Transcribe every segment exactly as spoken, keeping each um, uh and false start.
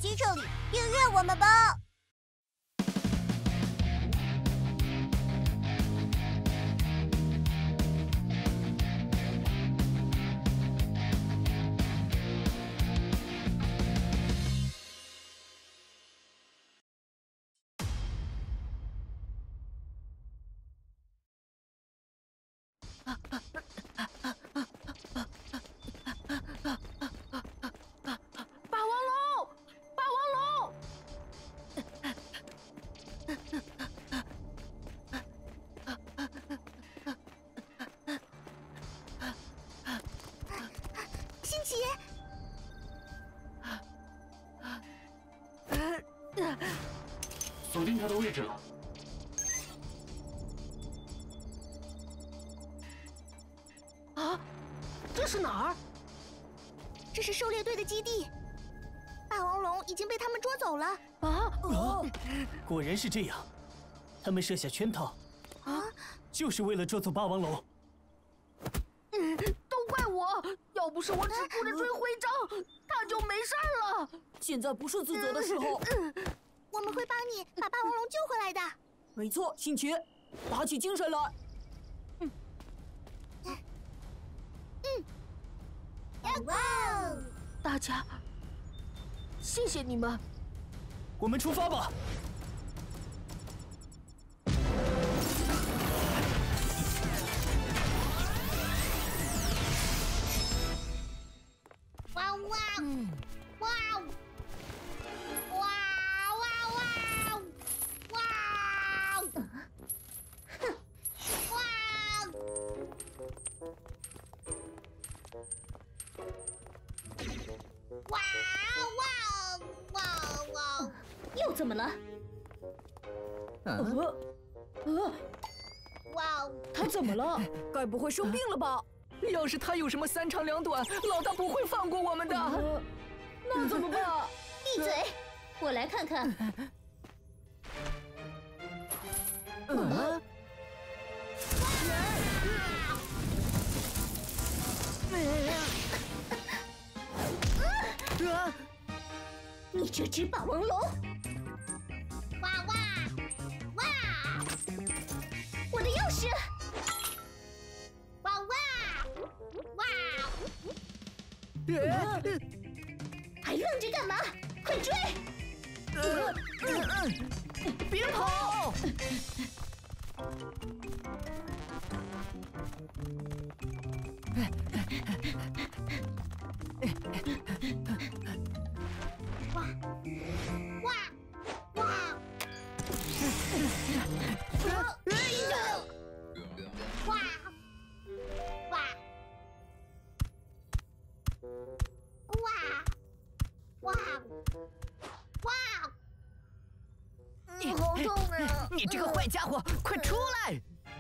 新胜利，订阅我们吧。 锁定他的位置了。 啊，这是哪儿？ 这是狩猎队的基地，霸王龙已经被他们捉走了。 啊！ 哦，果然是这样，他们设下圈套，啊，就是为了捉走霸王龙。 嗯，都怪我，要不是我只顾着追徽章，他就没事了。 现在不是自责的时候。 我们会帮你把霸王龙救回来的。 没错，辛奇，打起精神来。 嗯，嗯，哇哦！ 大家，谢谢你们。 我们出发吧。 哇哇！嗯，哇！哇！哇哇哇哇！又怎么了？ 呃呃， 哇！ 他怎么了？该不会生病了吧？ 要是他有什么三长两短，老大不会放过我们的。 呃、那怎么办？ 闭嘴！我来看看。 嗯。 啊！你这只霸王龙！哇哇哇！我的钥匙！哇哇哇！ 呃、 还愣着干嘛？快追！ 呃呃、别跑！ 哇哇哇！哇哇哇哇哇！ 你好痛啊！ 你这个坏家伙，快出来！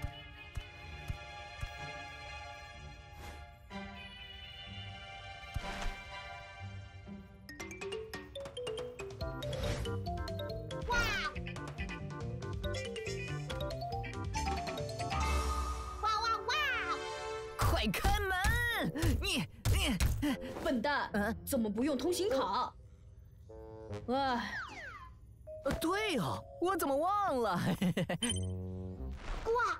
快开门！你你笨蛋， 嗯， 怎么不用通行卡？哎， 呃，对哦，我怎么忘了？ 哇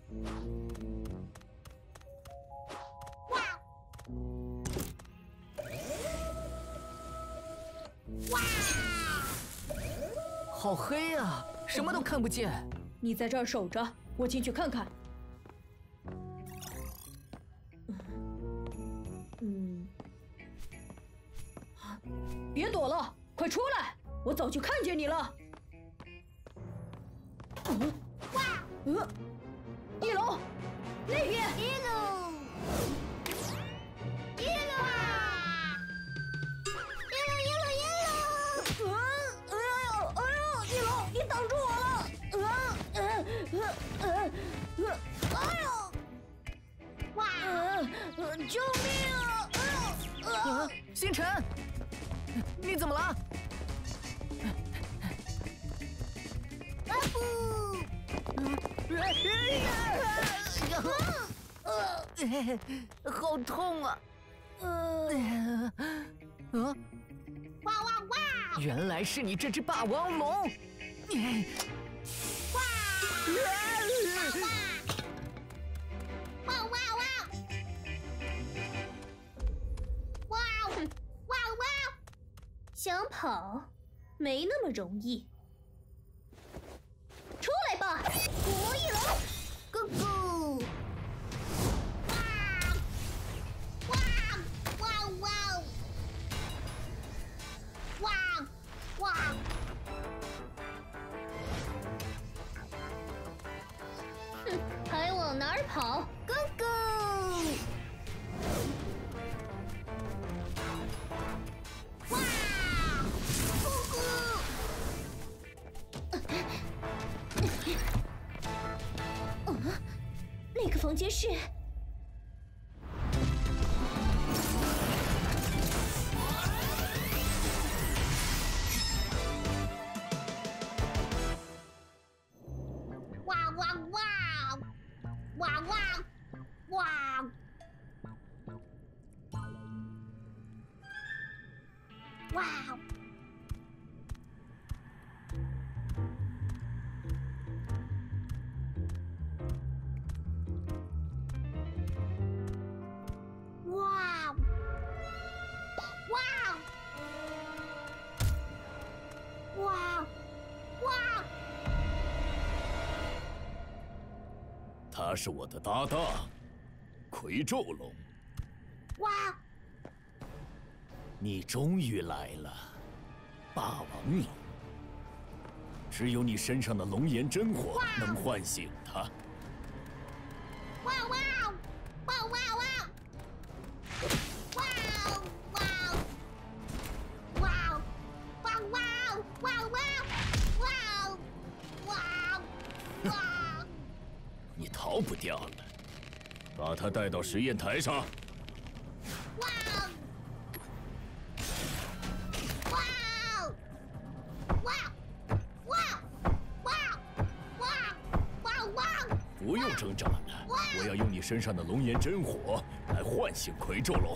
哇哇！ 好黑啊，什么都看不见。 你在这儿守着，我进去看看。嗯，别躲了，快出来！我早就看见你了。嗯， 哇！ 嗯，一楼，那边。 一楼，一楼啊！一楼，一楼，一楼！ 嗯，哎呦，哎呦，一楼，你挡住我了！嗯嗯嗯嗯嗯， 哎呦！哇！ 嗯，救命啊！ 啊，星辰，你怎么了？ 啊不！ 好痛啊！嗯，啊， 哇哇哇！ 原来是你这只霸王龙！ 哇！哇哇哇！哇哇哇！ 想跑没那么容易，出来吧，古魔翼龙，咕咕！ 哇哇哇哇！哇哇！ 哼，还往哪儿跑？咕咕！ 哇！咕咕！ 嗯，那个房间是…… 哇哇哇！哇哇哇！哇！哇！哇！哇！哇！ 他是我的搭档，魁宙龙。 哇！ 你终于来了，霸王龙。只有你身上的龙炎真火能唤醒他。 哇哇！哇哇哇！哇哇！哇哇哇哇哇！哇哇哇！ 你逃不掉了，把他带到实验台上。 哇！哇！哇！哇！哇！哇！哇哇！ 不用挣扎了，我要用你身上的龙炎真火来唤醒魁宙龙。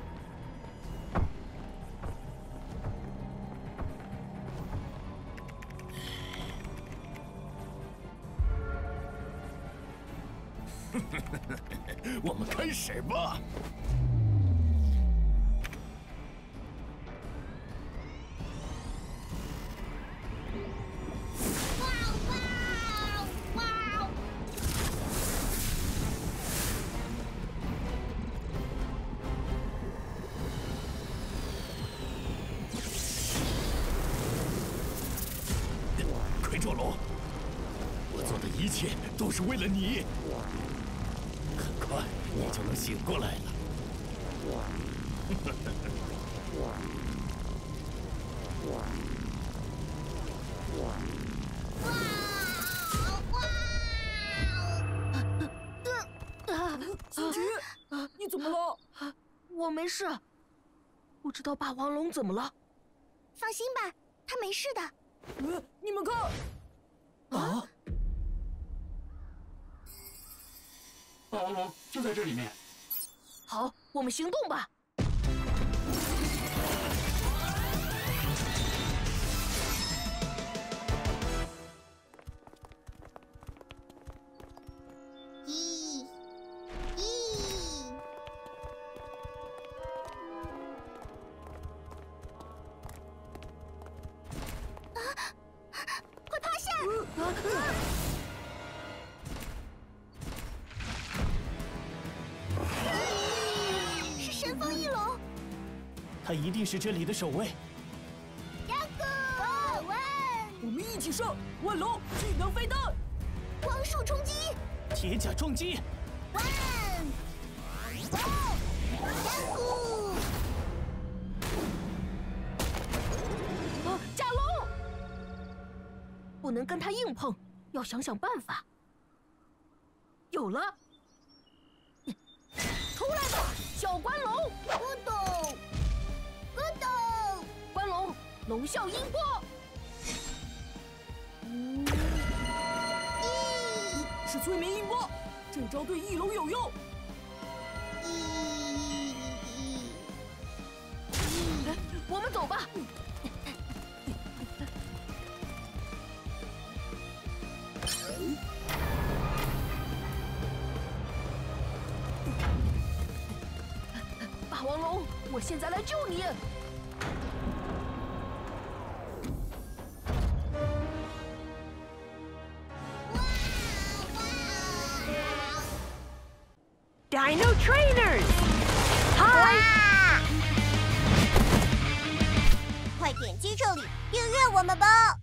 我们开始吧。 哇哇哇！ 魁宙龙，我做的一切都是为了你。很快你就能醒过来了。 星菊，你怎么了？我没事，不知道霸王龙怎么了。 放心吧，他没事的。 呃，你们看， 啊！ 霸王龙就在这里面。 好，我们行动吧。 一，一，啊！快趴下！是神风翼龙。 他一定是这里的守卫。 呀咕！万我们一起上！万龙技能飞弹， 光束冲击！ 铁甲撞击！ 万哦！呀咕！ 啊，甲龙！不能跟他硬碰，要想想办法。有了！出来吧，小关龙！ 咕咚，咕咚！ 关龙，龙啸音波！ 嗯，一， 是催眠音波，这招对翼龙有用。 一， 我们走吧。 霸王龙，我现在来救你！ 哇 Dino Trainers， 嗨！ 快点击这里订阅我们吧！